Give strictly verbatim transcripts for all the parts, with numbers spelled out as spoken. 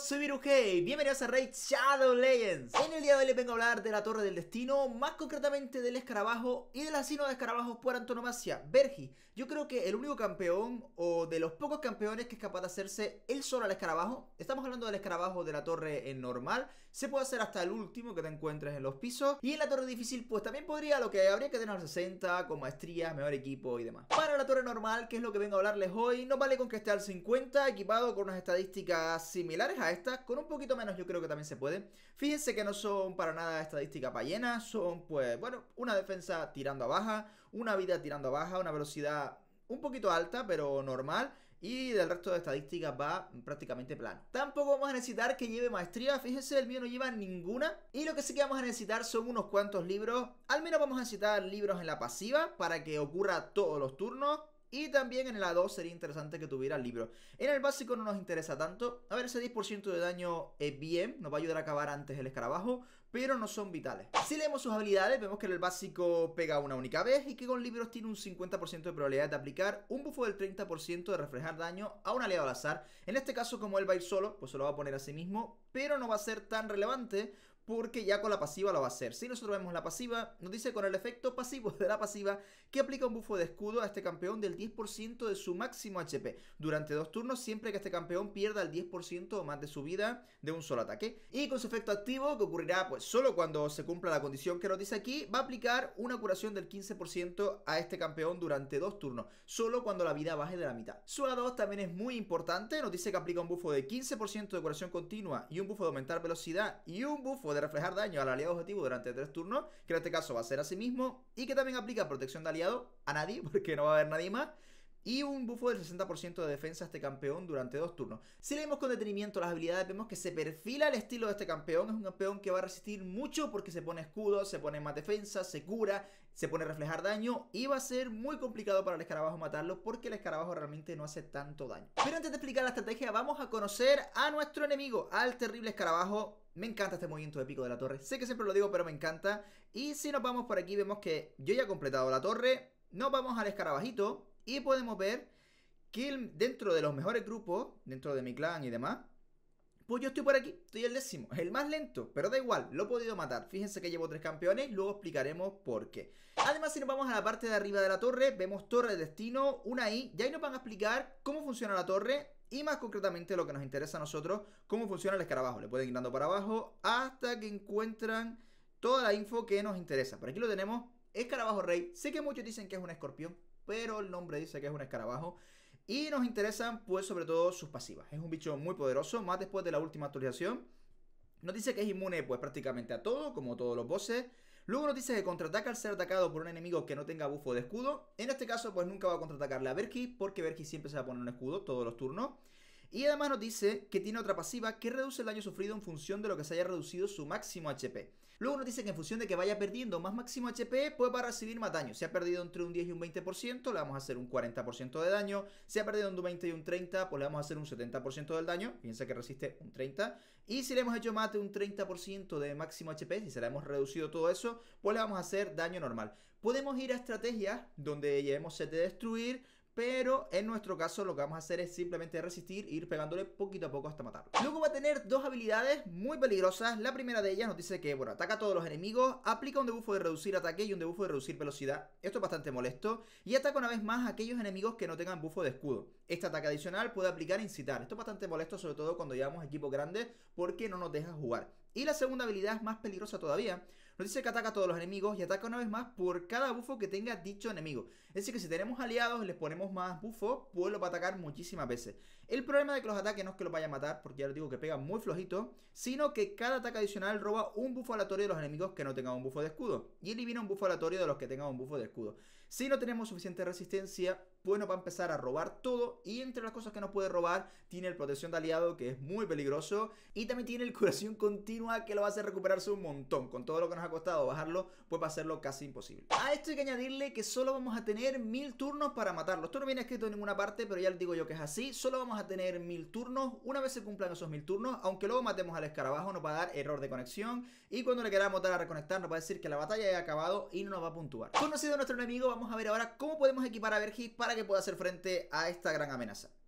soy Virujei, bienvenidos a Raid Shadow Legends. En el día de hoy les vengo a hablar de la Torre del Destino, más concretamente del escarabajo y del asesino de escarabajos por antonomasia, Vergi. Yo creo que el único campeón, o de los pocos campeones que es capaz de hacerse él solo al escarabajo. Estamos hablando del escarabajo de la torre en normal, se puede hacer hasta el último que te encuentres en los pisos. Y en la torre difícil pues también podría, lo que habría que tener al sesenta, con maestría, mejor equipo y demás. Para la torre normal, que es lo que vengo a hablarles hoy, no vale con que esté al cincuenta, equipado con unas estadísticas similares a estas, con un poquito menos yo creo que también se puede. Fíjense que no son para nada estadísticas ballenas, son pues, bueno, una defensa tirando a baja, una vida tirando a baja, una velocidad un poquito alta pero normal, y del resto de estadísticas va prácticamente plano. Tampoco vamos a necesitar que lleve maestría, fíjense, el mío no lleva ninguna. Y lo que sí que vamos a necesitar son unos cuantos libros. Al menos vamos a necesitar libros en la pasiva para que ocurra todos los turnos. Y también en el A dos sería interesante que tuviera el libro. En el básico no nos interesa tanto. A ver, ese diez por ciento de daño es bien, nos va a ayudar a acabar antes el escarabajo, pero no son vitales. Si leemos sus habilidades, vemos que en el básico pega una única vez y que con libros tiene un cincuenta por ciento de probabilidad de aplicar un bufo del treinta por ciento de reflejar daño a un aliado al azar. En este caso, como él va a ir solo, pues se lo va a poner a sí mismo, pero no va a ser tan relevante porque ya con la pasiva lo va a hacer. Si nosotros vemos la pasiva, nos dice con el efecto pasivo de la pasiva que aplica un bufo de escudo a este campeón del diez por ciento de su máximo H P durante dos turnos, siempre que este campeón pierda el diez por ciento o más de su vida de un solo ataque. Y con su efecto activo, que ocurrirá pues solo cuando se cumpla la condición que nos dice aquí, va a aplicar una curación del quince por ciento a este campeón durante dos turnos, solo cuando la vida baje de la mitad. Su A dos también es muy importante, nos dice que aplica un bufo de quince por ciento de curación continua y un bufo de aumentar velocidad y un bufo de reflejar daño al aliado objetivo durante tres turnos, que en este caso va a ser a sí mismo, y que también aplica protección de aliado a nadie, porque no va a haber nadie más, y un bufo del sesenta por ciento de defensa a este campeón durante dos turnos. Si leemos con detenimiento las habilidades, vemos que se perfila el estilo de este campeón. Es un campeón que va a resistir mucho porque se pone escudo, se pone más defensa, se cura, se pone a reflejar daño, y va a ser muy complicado para el escarabajo matarlo porque el escarabajo realmente no hace tanto daño. Pero antes de explicar la estrategia, vamos a conocer a nuestro enemigo, al terrible escarabajo. Me encanta este movimiento épico de la torre, sé que siempre lo digo pero me encanta. Y si nos vamos por aquí, vemos que yo ya he completado la torre. Nos vamos al escarabajito y podemos ver que el, dentro de los mejores grupos, dentro de mi clan y demás, pues yo estoy por aquí, estoy el décimo, el más lento, pero da igual, lo he podido matar. Fíjense que llevo tres campeones, luego explicaremos por qué. Además, si nos vamos a la parte de arriba de la torre, vemos torre de destino, una I, y ahí nos van a explicar cómo funciona la torre. Y más concretamente lo que nos interesa a nosotros, cómo funciona el escarabajo. Le pueden ir dando para abajo hasta que encuentran toda la info que nos interesa. Por aquí lo tenemos, escarabajo rey. Sé que muchos dicen que es un escorpión, pero el nombre dice que es un escarabajo. Y nos interesan pues sobre todo sus pasivas. Es un bicho muy poderoso, más después de la última actualización. Nos dice que es inmune pues prácticamente a todo, como todos los bosses. Luego nos dice que contraataca al ser atacado por un enemigo que no tenga bufo de escudo. En este caso pues nunca va a contraatacarle a Vergi, porque Vergi siempre se va a poner un escudo todos los turnos. Y además nos dice que tiene otra pasiva que reduce el daño sufrido en función de lo que se haya reducido su máximo H P. Luego nos dice que en función de que vaya perdiendo más máximo H P, pues va a recibir más daño. Si ha perdido entre un diez y un veinte por ciento, le vamos a hacer un cuarenta por ciento de daño. Si ha perdido entre un veinte y un treinta, pues le vamos a hacer un setenta por ciento del daño. Fíjense que resiste un treinta. Y si le hemos hecho más de un treinta por ciento de máximo H P, si se le hemos reducido todo eso, pues le vamos a hacer daño normal. Podemos ir a estrategias donde llevemos set de destruir, pero en nuestro caso lo que vamos a hacer es simplemente resistir e ir pegándole poquito a poco hasta matarlo. Luego va a tener dos habilidades muy peligrosas. La primera de ellas nos dice que, bueno, ataca a todos los enemigos, aplica un debuffo de reducir ataque y un debuffo de reducir velocidad. Esto es bastante molesto. Y ataca una vez más a aquellos enemigos que no tengan buffo de escudo. Este ataque adicional puede aplicar incitar. Esto es bastante molesto, sobre todo cuando llevamos equipos grandes, porque no nos deja jugar. Y la segunda habilidad es más peligrosa todavía. Nos dice que ataca a todos los enemigos y ataca una vez más por cada bufo que tenga dicho enemigo. Es decir, que si tenemos aliados y les ponemos más bufo, pues lo va a atacar muchísimas veces. El problema de que los ataques no es que los vaya a matar, porque ya les digo que pega muy flojito, sino que cada ataque adicional roba un bufo aleatorio de los enemigos que no tengan un bufo de escudo y elimina un bufo aleatorio de los que tengan un bufo de escudo. Si no tenemos suficiente resistencia, pues nos va a empezar a robar todo, y entre las cosas que nos puede robar tiene el protección de aliado, que es muy peligroso, y también tiene el curación continua, que lo va a hacer recuperarse un montón. Con todo lo que nos ha costado bajarlo, pues va a hacerlo casi imposible. A esto hay que añadirle que solo vamos a tener mil turnos para matarlo. Esto no viene escrito en ninguna parte, pero ya les digo yo que es así. Solo vamos a tener mil turnos. Una vez se cumplan esos mil turnos, aunque luego matemos al escarabajo, nos va a dar error de conexión, y cuando le queramos dar a reconectar nos va a decir que la batalla ya ha acabado y no nos va a puntuar. Conocido nuestro enemigo, vamos a ver ahora cómo podemos equipar a Vergi para que pueda hacer frente a esta gran amenaza.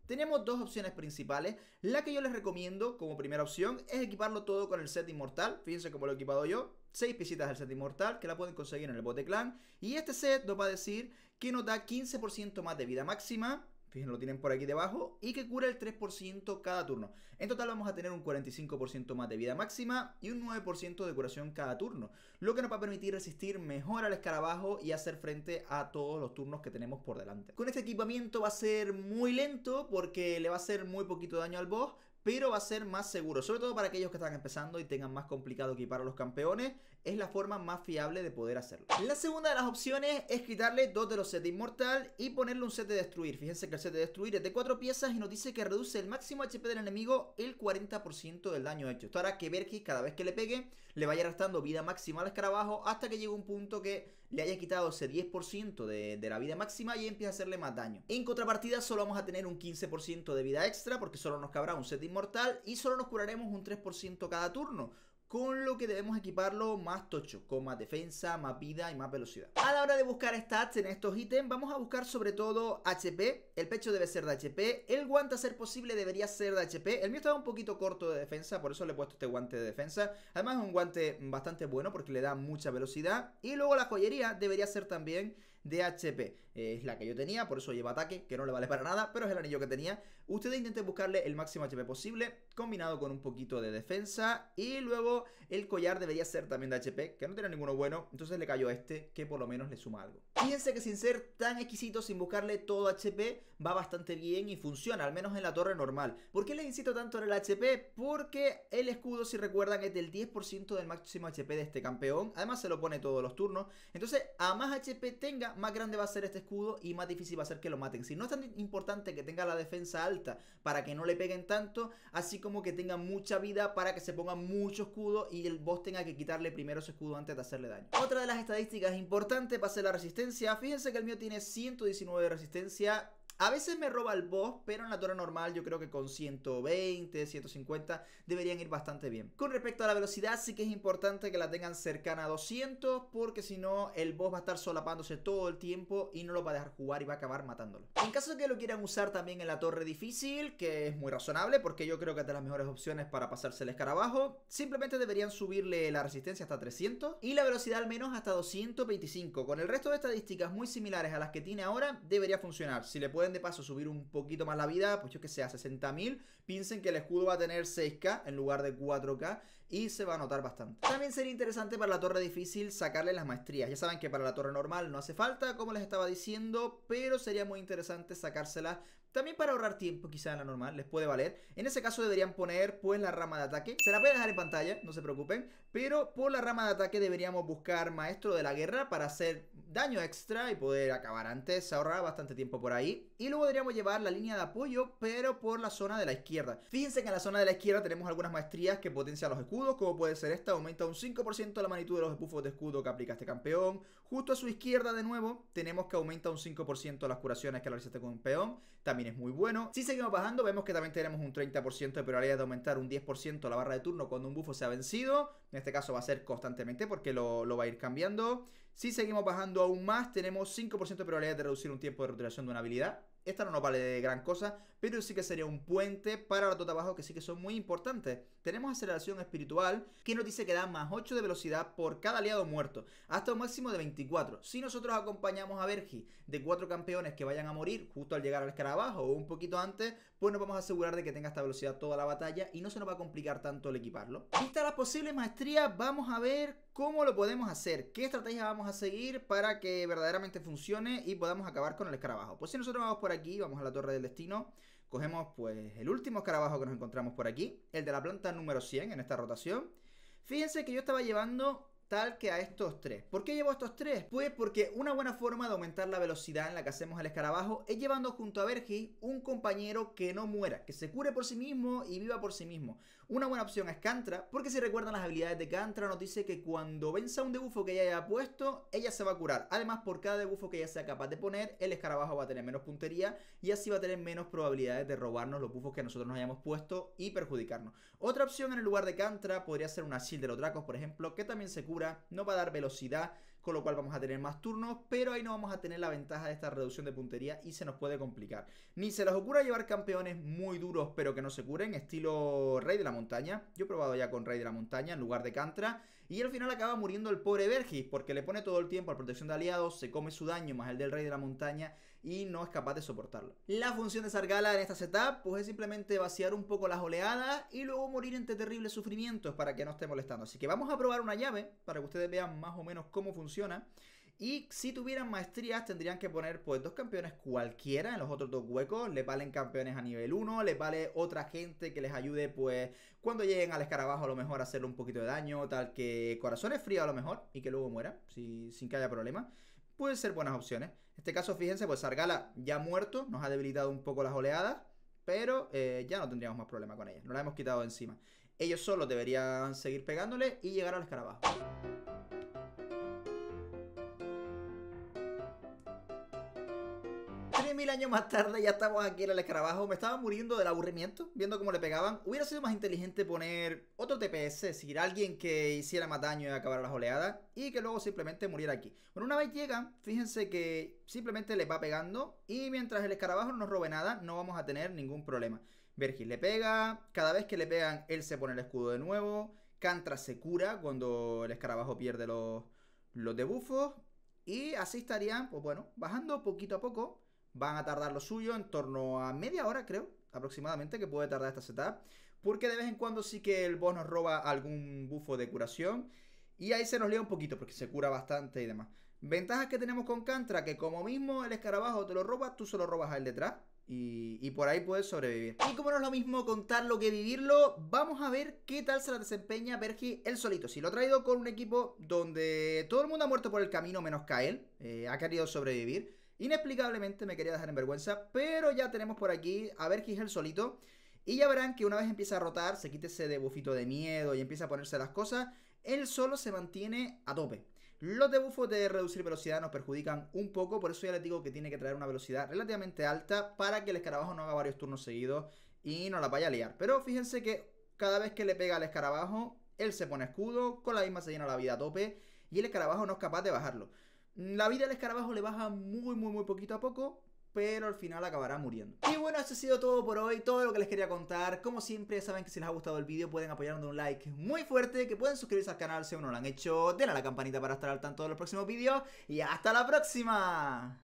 Tenemos dos opciones principales. La que yo les recomiendo como primera opción es equiparlo todo con el set inmortal. Fíjense cómo lo he equipado yo. seis piecitas del set inmortal que la pueden conseguir en el bote clan. Y este set nos va a decir que nos da quince por ciento más de vida máxima. Fíjense, lo tienen por aquí debajo. Y que cura el tres por ciento cada turno. En total vamos a tener un cuarenta y cinco por ciento más de vida máxima y un nueve por ciento de curación cada turno. Lo que nos va a permitir resistir mejor al escarabajo y hacer frente a todos los turnos que tenemos por delante. Con este equipamiento va a ser muy lento porque le va a hacer muy poquito daño al boss, pero va a ser más seguro, sobre todo para aquellos que están empezando y tengan más complicado equipar a los campeones. Es la forma más fiable de poder hacerlo. La segunda de las opciones es quitarle dos de los sets de inmortal y ponerle un set de destruir. Fíjense que el set de destruir es de cuatro piezas y nos dice que reduce el máximo H P del enemigo el cuarenta por ciento del daño hecho. Esto hará que Vergis, cada vez que le pegue, le vaya restando vida máxima al escarabajo hasta que llegue un punto que le haya quitado ese diez por ciento de, de la vida máxima y empieza a hacerle más daño. En contrapartida solo vamos a tener un quince por ciento de vida extra porque solo nos cabrá un set de inmortal y solo nos curaremos un tres por ciento cada turno, con lo que debemos equiparlo más tocho, con más defensa, más vida y más velocidad. A la hora de buscar stats en estos ítems, vamos a buscar sobre todo H P. El pecho debe ser de H P, el guante a ser posible debería ser de H P. El mío estaba un poquito corto de defensa, por eso le he puesto este guante de defensa. Además es un guante bastante bueno porque le da mucha velocidad. Y luego la joyería debería ser también de H P. Eh, es la que yo tenía, por eso lleva ataque, que no le vale para nada, pero es el anillo que tenía. Ustedes intenten buscarle el máximo H P posible, combinado con un poquito de defensa. Y luego el collar debería ser también de H P, que no tiene ninguno bueno, entonces le cayó este, que por lo menos le suma algo. Fíjense que sin ser tan exquisito, sin buscarle todo H P, va bastante bien y funciona, al menos en la torre normal. ¿Por qué les insisto tanto en el H P? Porque el escudo, si recuerdan, es del diez por ciento del máximo H P de este campeón. Además se lo pone todos los turnos. Entonces, a más H P tenga, más grande va a ser este escudo y más difícil va a ser que lo maten. Si no es tan importante que tenga la defensa alta para que no le peguen tanto, así como que tenga mucha vida para que se ponga mucho escudo y el boss tenga que quitarle primero ese escudo antes de hacerle daño. Otra de las estadísticas importantes va a ser la resistencia. Fíjense que el mío tiene ciento diecinueve de resistencia. A veces me roba el boss, pero en la torre normal yo creo que con ciento veinte, ciento cincuenta deberían ir bastante bien. Con respecto a la velocidad, sí que es importante que la tengan cercana a doscientos, porque si no el boss va a estar solapándose todo el tiempo y no lo va a dejar jugar y va a acabar matándolo. En caso de que lo quieran usar también en la torre difícil, que es muy razonable porque yo creo que es de las mejores opciones para pasarse el escarabajo, simplemente deberían subirle la resistencia hasta trescientos y la velocidad al menos hasta doscientos veinticinco. Con el resto de estadísticas muy similares a las que tiene ahora, debería funcionar. Si le pueden de paso subir un poquito más la vida, pues yo que sé, a sesenta mil, piensen que el escudo va a tener seis K en lugar de cuatro K y se va a notar bastante. También sería interesante para la torre difícil sacarle las maestrías. Ya saben que para la torre normal no hace falta, como les estaba diciendo, pero sería muy interesante sacárselas también para ahorrar tiempo, quizá en la normal, les puede valer. En ese caso deberían poner pues la rama de ataque. Se la voy a dejar en pantalla, no se preocupen. Pero por la rama de ataque deberíamos buscar maestro de la guerra para hacer daño extra y poder acabar antes. Se ahorrará bastante tiempo por ahí. Y luego deberíamos llevar la línea de apoyo, pero por la zona de la izquierda. Fíjense que en la zona de la izquierda tenemos algunas maestrías que potencian los escudos, como puede ser esta. Aumenta un cinco por ciento la magnitud de los buffos de escudo que aplica este campeón. Justo a su izquierda de nuevo tenemos que aumenta un cinco por ciento las curaciones que realiza este campeón. También es muy bueno. Si seguimos bajando vemos que también tenemos un treinta por ciento de probabilidad de aumentar un diez por ciento la barra de turno cuando un bufo sea vencido. En este caso va a ser constantemente porque lo, lo va a ir cambiando. Si seguimos bajando aún más, tenemos cinco por ciento de probabilidad de reducir un tiempo de roturación de una habilidad. Esta no nos vale de gran cosa, pero sí que sería un puente para los dos abajo que sí que son muy importantes. Tenemos aceleración espiritual, que nos dice que da más ocho de velocidad por cada aliado muerto, hasta un máximo de veinticuatro. Si nosotros acompañamos a Vergis de cuatro campeones que vayan a morir justo al llegar al escarabajo o un poquito antes, pues nos vamos a asegurar de que tenga esta velocidad toda la batalla y no se nos va a complicar tanto el equiparlo. Vistas las posibles maestrías, vamos a ver cómo lo podemos hacer, qué estrategia vamos a seguir para que verdaderamente funcione y podamos acabar con el escarabajo. Pues si nosotros vamos por aquí, vamos a la torre del destino, cogemos pues el último escarabajo que nos encontramos por aquí, el de la planta número cien en esta rotación. Fíjense que yo estaba llevando tal que a estos tres. ¿Por qué llevo estos tres? Pues porque una buena forma de aumentar la velocidad en la que hacemos el escarabajo es llevando junto a Vergis un compañero que no muera, que se cure por sí mismo y viva por sí mismo. Una buena opción es Cantra, porque si recuerdan las habilidades de Cantra nos dice que cuando venza un debufo que ella haya puesto, ella se va a curar. Además, por cada debufo que ella sea capaz de poner, el escarabajo va a tener menos puntería y así va a tener menos probabilidades de robarnos los buffos que nosotros nos hayamos puesto y perjudicarnos. Otra opción en el lugar de Cantra podría ser una Shield de los Dracos, por ejemplo, que también se cura, no va a dar velocidad con lo cual vamos a tener más turnos, pero ahí no vamos a tener la ventaja de esta reducción de puntería y se nos puede complicar. Ni se les ocurra llevar campeones muy duros pero que no se curen, estilo Rey de la Montaña. Yo he probado ya con Rey de la Montaña en lugar de Kantra y al final acaba muriendo el pobre Vergis porque le pone todo el tiempo a protección de aliados, se come su daño más el del Rey de la Montaña y no es capaz de soportarlo. La función de Sargala en esta setup pues es simplemente vaciar un poco las oleadas y luego morir entre terribles sufrimientos para que no esté molestando. Así que vamos a probar una llave para que ustedes vean más o menos cómo funciona. Y si tuvieran maestrías tendrían que poner pues dos campeones cualquiera en los otros dos huecos. Les valen campeones a nivel uno, les vale otra gente que les ayude pues cuando lleguen al escarabajo a lo mejor a hacerle un poquito de daño, tal que corazones fríos a lo mejor y que luego muera si, sin que haya problema. Pueden ser buenas opciones. En este caso fíjense pues Sargala ya muerto, nos ha debilitado un poco las oleadas, pero eh, ya no tendríamos más problema con ella, nos la hemos quitado de encima. Ellos solo deberían seguir pegándole y llegar al escarabajo. tres mil años más tarde ya estamos aquí en el escarabajo. Me estaba muriendo del aburrimiento viendo cómo le pegaban. Hubiera sido más inteligente poner otro T P S, es decir, alguien que hiciera más daño y acabara las oleadas y que luego simplemente muriera aquí. Bueno, una vez llegan, fíjense que simplemente le va pegando y mientras el escarabajo no nos robe nada no vamos a tener ningún problema. Vergis le pega, cada vez que le pegan él se pone el escudo de nuevo. Kantra se cura cuando el escarabajo pierde los, los debuffos y así estarían, pues bueno, bajando poquito a poco. Van a tardar lo suyo en torno a media hora, creo, aproximadamente, que puede tardar esta setup. Porque de vez en cuando sí que el boss nos roba algún bufo de curación. Y ahí se nos lía un poquito, porque se cura bastante y demás. Ventajas que tenemos con Kantra, que como mismo el escarabajo te lo roba, tú se lo robas a él detrás. Y, y por ahí puedes sobrevivir. Y como no es lo mismo contarlo que vivirlo, vamos a ver qué tal se la desempeña Vergis él solito. Si lo ha traído con un equipo donde todo el mundo ha muerto por el camino menos Kael, eh, ha querido sobrevivir. Inexplicablemente me quería dejar en vergüenza, pero ya tenemos por aquí a Vergis él solito. Y ya verán que una vez empieza a rotar, se quite ese debufito de miedo y empieza a ponerse las cosas, él solo se mantiene a tope. Los debuffos de reducir velocidad nos perjudican un poco, por eso ya les digo que tiene que traer una velocidad relativamente alta para que el escarabajo no haga varios turnos seguidos y no la vaya a liar. Pero fíjense que cada vez que le pega al escarabajo, él se pone escudo, con la misma se llena la vida a tope y el escarabajo no es capaz de bajarlo. La vida del escarabajo le baja muy muy muy poquito a poco, pero al final acabará muriendo. Y bueno, eso ha sido todo por hoy, todo lo que les quería contar. Como siempre, saben que si les ha gustado el vídeo pueden apoyarnos de un like muy fuerte, que pueden suscribirse al canal si aún no lo han hecho, denle a la campanita para estar al tanto de los próximos vídeos y hasta la próxima.